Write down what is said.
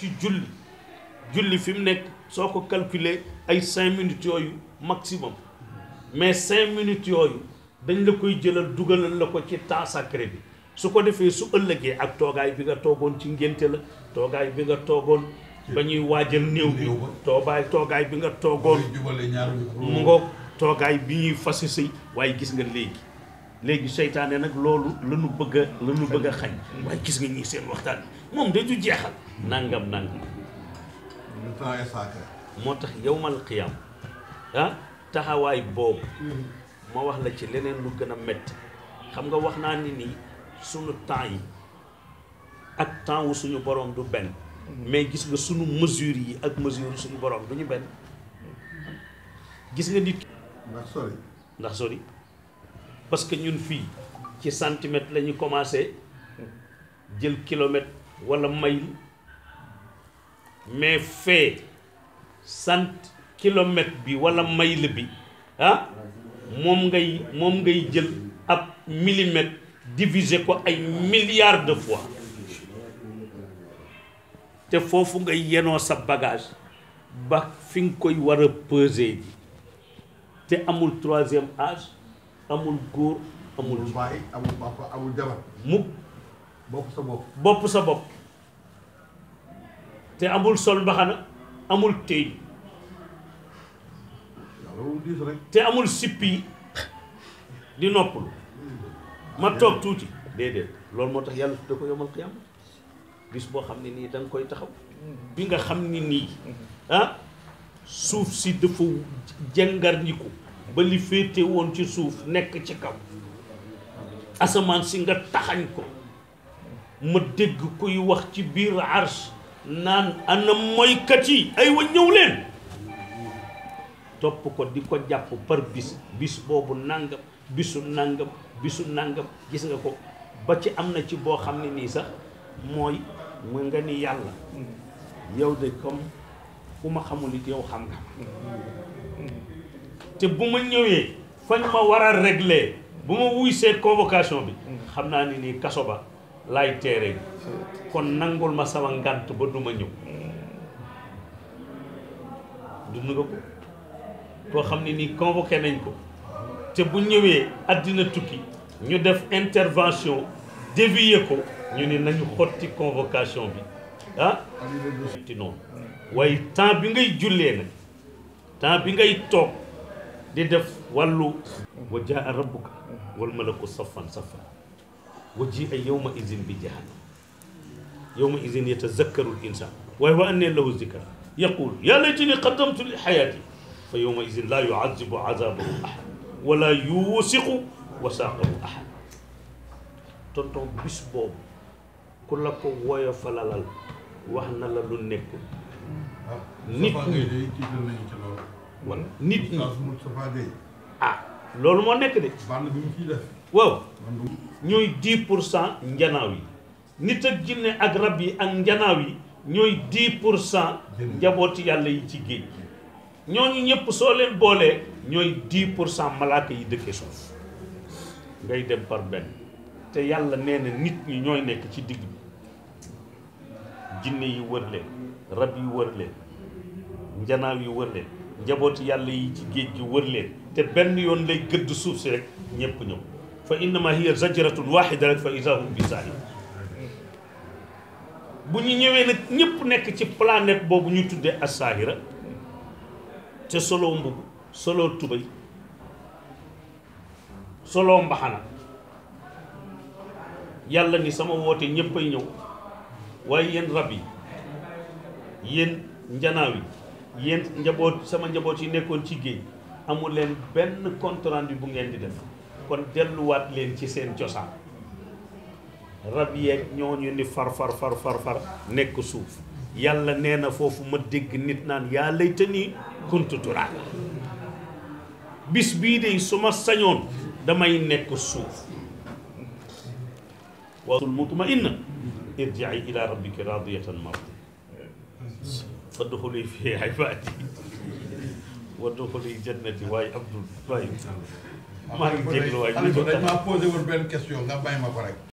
ci julli fi mu nekk soo ko calculer ay 5 minutes yooyu maximum mais 5 minutes yooyu dañ la koy jëlal dugalal la ko ci temps sacré bi su ko defee su ëllëgee ak toogaay bi nga toogoon ci ngénte la toogaay bi nga toogoon ba ñuy waajal néew bi toogaay bi nga toogoon mu ngoog toogaay bi ñuy fasi sëy waaye gis nga léegi seytaane nag loolu lañu bëgg a xañ waaye gis nga ñii seen waxtaan bi moom dañu jeexal nangam moo tax yawmal qiyaam taxawaay boobu ma wax la ci leneen lu gën a métti xam nga wax naa ni nii sunu temps yi ak temps wu suñu borom du benn mais gis nga sunu mesure yi ak mesure suñu borom du ñu benn gis nga nit ndax sori parce que ñun fii ci centimètre la ñu commencé jël kilomètre wala mayl mais fee kilomètre bi wala mayl bi moom ngay jël ab millimètre diviser ko ay milliards de fois te foofu ngay yenoo sa bagage ba fi nga koy war a peser te amul troisième âge amul góor amul baay amul papa amul jabar mukk bopp sa bopp te amul sol mbaxana amul téy te amul sippi di noppalu ma toog tuuti déedéet loolu moo tax yàlla da ko yomal xiyaam bis boo xam ne nii da nga koy taxaw bi nga xam ne nii suuf si dafa jàngarniku ba li féete woon ci suuf nekk ci kaw asamaan si nga taxañ ko ma dégg kuy wax ci biir arsh naan ana moykat yi ay wa ñëw leen topp ko di ko jàpp par bis boobu nangam bisu nangam gis nga ko ba ci am na ci boo xam ne nii sax mooy mu nga ni yàlla yow de comme ku ma xamul it yow xam nga te bu ma ñëwee fañ ma war a régler bu ma wuy see convocation bi xam naa ni nii kaso ba laay teere kon nangul ma sama ngànt ba du ma ñëw dund nga ko koo xam ne nii convoqué nañ ko te bu ñëwee àddina tukki ñu def intervention dévier ko ñu ne nañu xotti convocation bi ti noonu waaye temps bi ngay jullee nag temps bi ngay toog di def wàllu wa jaa rabbuka wal malaku saffan saffan wa jia yawma idin bi jahannam yawma idin yatazakkaru l insan waaye wa annee lahu zikra yaqul ya laytani qaddamtu li xayaati fa yawma idin laa yuazibu azabahu ahad wala yuusiqu wasaaqahu ahad tonton bis boobu ku la ko woyofalalal wax na la lu nekkul nit ñi wala nit ñi loolu moo nekk de waaw ñooy 10% njanaaw yi nit ak jinne ak rab yi ak njanaaw yi ñooy 10% njabooti yàlla yi ci géej ñooñu ñëpp soo leen boolee ñooy 10% malaaka yi dëkkee suuf ngay dem par benn te yàlla nee na nit ñi ñooy nekk ci digg bi jinne yi wër leen rab yi wër leen njanaaw yi wër leen njabooti yàlla yi ci géej gi wër leen te benn yoon lay gëdd suuf si rek ñëpp ñëw fa innama hiya zajratun waxida rek fa iza hum bi zahir bu ñu ñëwee nag ñëpp nekk ci planète boobu ñu tuddee as-saahira te solo mbubb solo tubay solo mbaxana yàlla ni sama woote ñëpp ay ñëw waaye yéen rab yi yéen njanaaw yi yéen sama njaboot yi nekkoon ci géej amul leen benn compte rendu bu ngeen di def kon delluwaat leen ci seen cosaan rab yeeg ñooñu ni far nekk suuf yàlla nee na foofu ma dégg nit naan yaa laytanii kuntu turaaba bis bii de su ma sañoon damay nekk suuf watul mutmainna irji'i ila rabbiki radiyatan mardiya fadxuli fi ibaadi wadxuli jannati waaye Abdoul waaye maa ngi jéglu waaye dañ ma posé woon benn question nga bàyyi ma ko rek